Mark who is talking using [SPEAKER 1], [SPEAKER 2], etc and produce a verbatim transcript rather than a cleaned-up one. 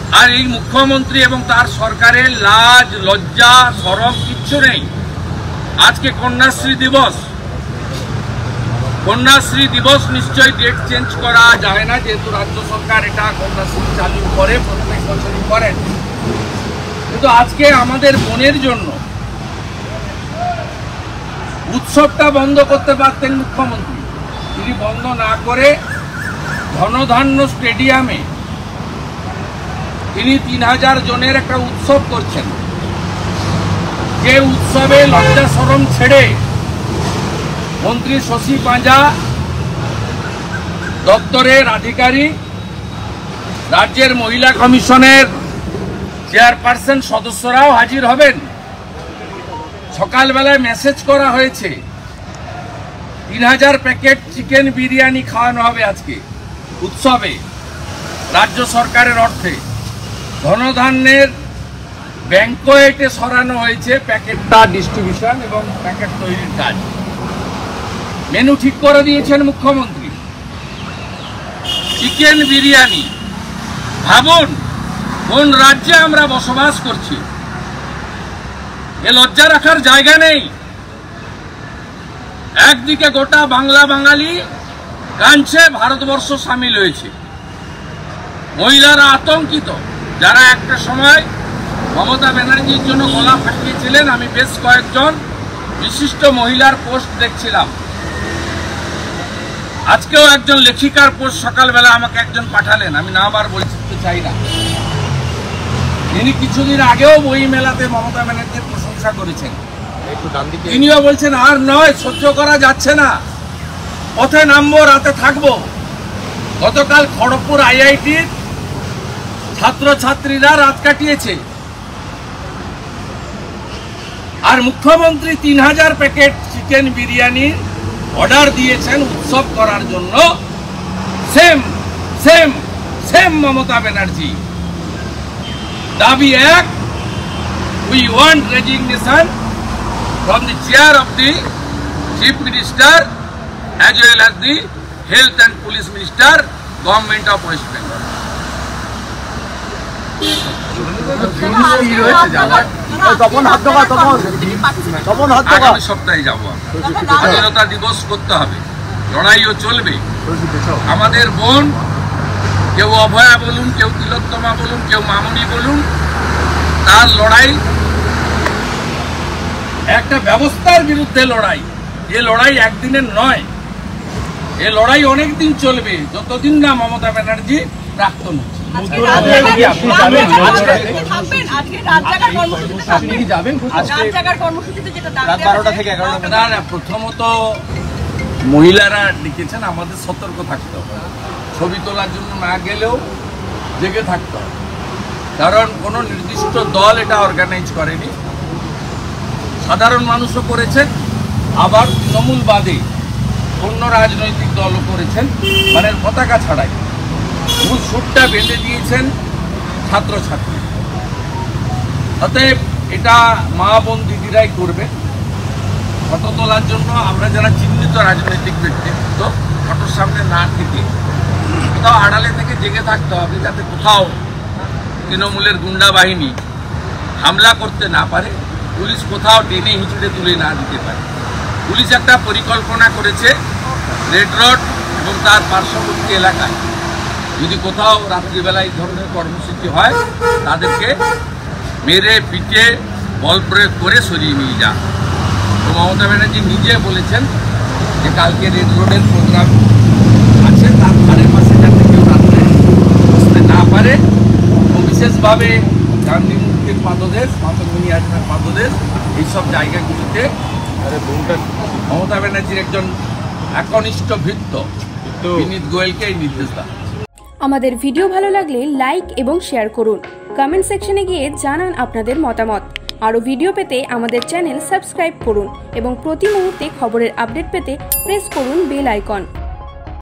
[SPEAKER 1] আর এই মুখ্যমন্ত্রী এবং তার সরকারের লাজ লজ্জা শরম কিচ্ছু নেই। আজকে কন্যাশ্রী দিবস, কন্যাশ্রী দিবস নিশ্চয়ই ডেট চেঞ্জ করা যায় না, যেহেতু রাজ্য সরকার এটা কন্যাশ্রী চালু করে, প্রত্যেক বছরই করেন। কিন্তু আজকে আমাদের বোনের জন্য উৎসবটা বন্ধ করতে পারতেন মুখ্যমন্ত্রী, তিনি বন্ধ না করে ধনধান্য স্টেডিয়ামে তিনি তিন হাজার জনের একটা উৎসব করছেন, যে উৎসবে লজ্জা শরম ছেড়ে মন্ত্রী শশী পাঁজা, দপ্তরের আধিকারিক, রাজ্যের মহিলা কমিশনের চেয়ারপারসন সদস্যরাও হাজির হবেন। সকালবেলায় মেসেজ করা হয়েছে তিন হাজার প্যাকেট চিকেন বিরিয়ানি খাওয়ানো হবে আজকে উৎসবে রাজ্য সরকারের অর্থে। ধনধান্যের ব্যাংকোয়েটে সরানো হয়েছে প্যাকেটটা ডিস্ট্রিবিউশন এবং প্যাকেট তৈরির কাজ। মেনু ঠিক করে দিয়েছেন মুখ্যমন্ত্রী, চিকেন বিরিয়ানি। ভাবুন কোন রাজ্যে আমরা বসবাস করছি, এ লজ্জা রাখার জায়গা নেই। একদিকে গোটা বাংলা বাঙালি কাঁদছে, ভারতবর্ষ সামিল হয়েছে, মহিলারা আতঙ্কিত, যারা একটা সময় মমতা ব্যানার্জির জন্য গলা ফাটিয়েছিলেন। আমি বেশ কয়েকজন বিশিষ্ট মহিলার পোস্ট দেখছিলাম, আজকেও একজন লেখিকার পোস্ট সকালবেলা আমাকে একজন পাঠালেন, আমি না আবার বলতে চাই না। তিনি কিছুদিন আগেও বই মেলাতে মমতা ব্যানার্জির প্রশংসা করেছেন, তিনিও বলছেন আর নয়, সহ্য করা যাচ্ছে না, পথে নামবো, রাতে থাকবো। গতকাল খড়গপুর আইআইটির ছাত্রছাত্রীরা রাত কাটিয়েছে, আর মুখ্যমন্ত্রী তিন হাজার প্যাকেট চিকেন বিরিয়ানির অর্ডার দিয়েছেন উৎসব করার জন্য। Same same same Mamata Banerjee. দাবি এক, we want resignation from the chair of the chief minister as well as the health and police minister, government of West Bengal. আগামী সপ্তাহে যাব, স্বাধীনতা দিবস করতে হবে, লড়াইও চলবে। আমাদের বোন, কেউ অভয়া বলুন, কেউ তিলোত্তমা বলুন, কেউ মামনি বলুন, তার লড়াই একটা ব্যবস্থার বিরুদ্ধে লড়াই। এ লড়াই একদিনের নয়, এ লড়াই অনেক দিন চলবে, যতদিন না মমতা ব্যানার্জি প্রাক্তন হচ্ছে। প্রথমত মহিলারা লিখেছেন, আমাদের সতর্ক থাকতে হবে, ছবি তোলার জন্য না গেলেও জেগে থাকতে হবে, কারণ কোনো নির্দিষ্ট দল এটা অর্গানাইজ করেনি, সাধারণ মানুষও করেছেন, আবার তৃণমূল বাদে অন্য রাজনৈতিক দলও করেছেন, মানে পতাকা ছাড়াই মূল সুরটা বেঁধে দিয়েছেন ছাত্রছাত্রী। অতএব এটা মা বোন দিদিরাই করবে। ফটো তোলার জন্য আমরা যারা চিহ্নিত রাজনৈতিক ব্যক্তিত্ব ফটোর সামনে না থেকে কোথাও আড়ালে থেকে জেগে থাকতে হবে, যাতে কোথাও তৃণমূলের গুন্ডা বাহিনী হামলা করতে না পারে, পুলিশ কোথাও টেনে হিঁচড়ে তুলে না দিতে পারে। পুলিশ একটা পরিকল্পনা করেছে রেড রোড এবং তার পার্শ্ববর্তী এলাকায় যদি কোথাও রাত্রিবেলা এই ধরনের কর্মসূচি হয়, তাদেরকে মেরে পিটে বল প্রয়োগ করে সরিয়ে নিয়ে যান। তো মমতা ব্যানার্জি নিজে বলেছেন যে কালকে রেড রোডের প্রোগ্রাম আছে, তার ধারে পাশে যাতে কেউ রাত্রে বসতে না পারে, এবং বিশেষভাবে গান্ধী মুক্তির পাদদেশ, মাতঙ্গিনী আজমের পাদদেশ, এইসব জায়গাগুলিতে মমতা ব্যানার্জির একজন একনিষ্ঠ ভৃত্য বিনীত গোয়েলকে এই নির্দেশ দেন।
[SPEAKER 2] আমাদের ভিডিও ভালো লাগলে লাইক এবং শেয়ার করুন, কমেন্ট সেকশনে গিয়ে জানান আপনাদের মতামত। আরও ভিডিও পেতে আমাদের চ্যানেল সাবস্ক্রাইব করুন এবং প্রতি মুহূর্তে খবরের আপডেট পেতে প্রেস করুন বেল আইকন।